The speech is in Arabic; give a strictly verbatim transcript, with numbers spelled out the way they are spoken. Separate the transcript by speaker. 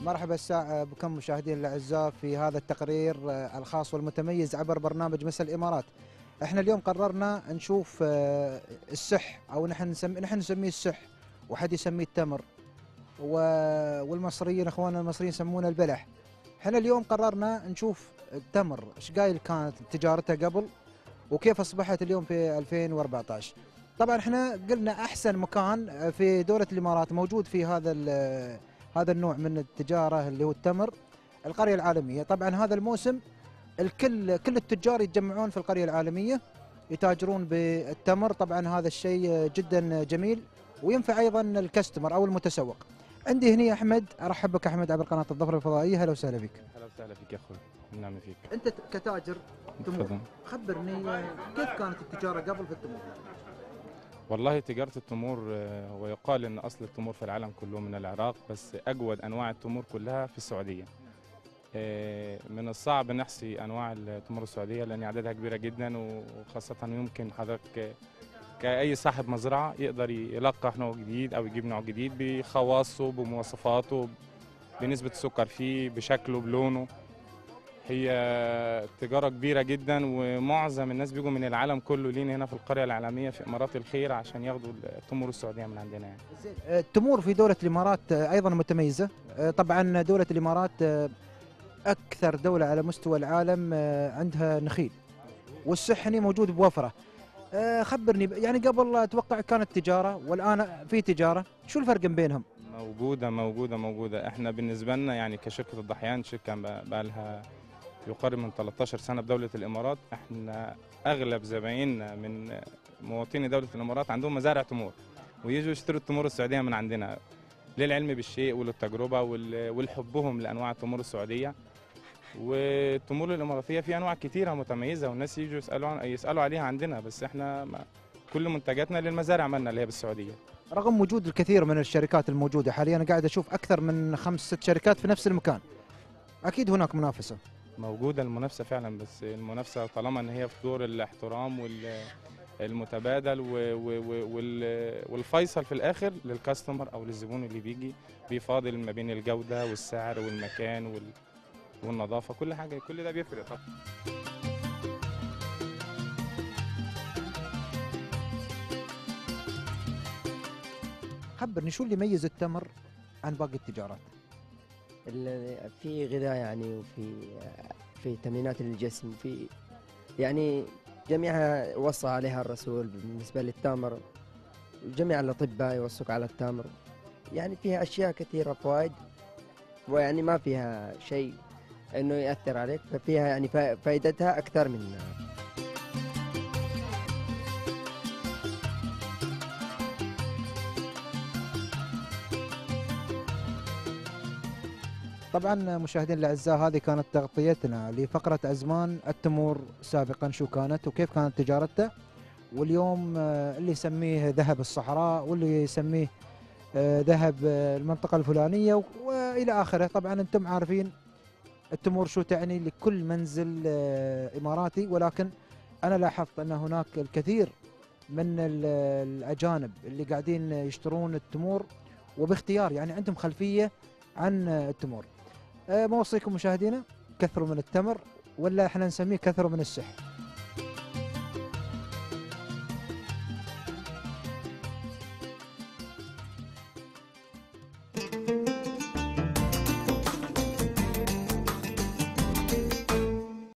Speaker 1: مرحبا الساعة بكم مشاهدين الأعزاء في هذا التقرير الخاص والمتميز عبر برنامج مسا الإمارات. احنا اليوم قررنا نشوف السح، أو نحن نسمي نحن نسميه السح، وحد يسميه التمر، والمصريين اخواننا المصريين يسمونه البلح. احنا اليوم قررنا نشوف التمر ايش قايل كانت تجارتها قبل وكيف اصبحت اليوم في ألفين وأربعة عشر. طبعا احنا قلنا احسن مكان في دولة الامارات موجود في هذا هذا النوع من التجارة اللي هو التمر، القرية العالمية. طبعا هذا الموسم الكل كل التجار يتجمعون في القرية العالمية يتاجرون بالتمر. طبعا هذا الشيء جدا جميل وينفع ايضا الكاستمر او المتسوق. عندي هنا احمد، ارحب بك احمد عبر قناة الظفر الفضائية. اهلا وسهلا فيك.
Speaker 2: اهلا وسهلا فيك يا اخوي، نعم فيك.
Speaker 1: انت كتاجر تمور،
Speaker 2: تفضل.
Speaker 1: خبرني كيف كانت التجارة قبل في التمور؟
Speaker 2: والله تجارة التمور، ويقال ان اصل التمور في العالم كله من العراق، بس اجود انواع التمور كلها في السعودية. من الصعب نحصي انواع التمور السعودية لان عددها كبيرة جدا، وخاصة يمكن حضرتك كأي صاحب مزرعة يقدر يلقح نوع جديد او يجيب نوع جديد بخواصه بمواصفاته بنسبة السكر فيه بشكله بلونه. هي تجارة كبيرة جدا، ومعظم الناس بيجوا من العالم كله لينا هنا في القرية العالمية في إمارات الخير عشان ياخدوا التمور السعودية من عندنا يعني.
Speaker 1: التمور في دولة الإمارات أيضا متميزة. طبعا دولة الإمارات أكثر دولة على مستوى العالم عندها نخيل، والسحني موجود بوفرة. خبرني يعني قبل أتوقع كانت تجارة والآن في تجارة، شو الفرق بينهم؟
Speaker 2: موجودة موجودة موجودة. احنا بالنسبة لنا يعني كشركة الضحيان، شركة بقى لها يقارب من ثلاثة عشر سنة بدولة الإمارات. احنا أغلب زبايننا من مواطني دولة الإمارات عندهم مزارع تمور، ويجوا يشتروا التمور السعودية من عندنا للعلم بالشيء وللتجربة ولحبهم لأنواع التمور السعودية. والتمور الإماراتية في أنواع كتيرة متميزة، والناس يجوا يسألوا عن يسألوا عليها عندنا، بس احنا ما كل منتجاتنا للمزارع مالنا اللي هي بالسعودية.
Speaker 1: رغم وجود الكثير من الشركات الموجودة حاليا، أنا قاعد أشوف أكثر من خمس ست شركات في نفس المكان، أكيد هناك منافسة.
Speaker 2: موجودة المنافسة فعلا، بس المنافسة طالما ان هي في دور الاحترام والمتبادل والفيصل في الاخر للكاستمر او للزبون اللي بيجي بيفاضل ما بين الجودة والسعر والمكان والنظافة، كل حاجة كل ده بيفرق طبعا.
Speaker 1: خبرني شو اللي يميز التمر عن باقي التجارات؟
Speaker 3: في غذاء يعني، وفي في تمرينات للجسم، في يعني جميعها وصى عليها الرسول بالنسبة للتمر. جميع الأطباء يوصوك على التمر، يعني فيها أشياء كثيرة فوائد، ويعني ما فيها شيء إنه يأثر عليك، ففيها يعني فائدتها أكثر من.
Speaker 1: طبعا مشاهدينا الاعزاء، هذه كانت تغطيتنا لفقره ازمان التمور سابقا، شو كانت وكيف كانت تجارتها، واليوم اللي يسميه ذهب الصحراء واللي يسميه ذهب المنطقه الفلانيه والى اخره. طبعا انتم عارفين التمور شو تعني لكل منزل اماراتي، ولكن انا لاحظت ان هناك الكثير من الاجانب اللي قاعدين يشترون التمور وباختيار، يعني عندهم خلفيه عن التمور. ما اوصيكم مشاهدينا، كثروا من التمر، ولا احنا نسميه كثروا من السحر.